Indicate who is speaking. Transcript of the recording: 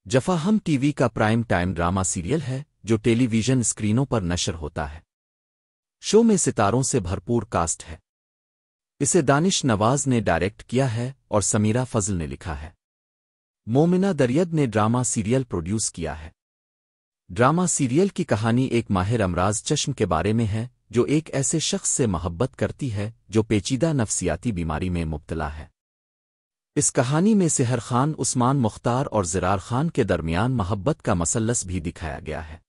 Speaker 1: जफा हम टीवी का prime time drama serial है जो टेलीविजन स्क्रीनों पर नशर होता है। शो में सितारों से भरपूर कास्ट है। इसे दानिश नवाज ने डायरेक्ट किया है और समीरा फजल ने लिखा है। मोमिना दरियद ने ड्रामा सीरियल प्रोड्यूस किया है। ड्रामा सीरियल की कहानी एक माहिर अमराज चश्म के बारे में है जो एक ऐसे शख्स से मोहब्बत करती है जो पेचीदा नफ्सियाती बीमारी में मुब्तला है। इस कहानी में सेहर खान, उस्मान मुख्तार और ज़रार खान के दरमियान मोहब्बत का मसल्लस भी दिखाया गया है।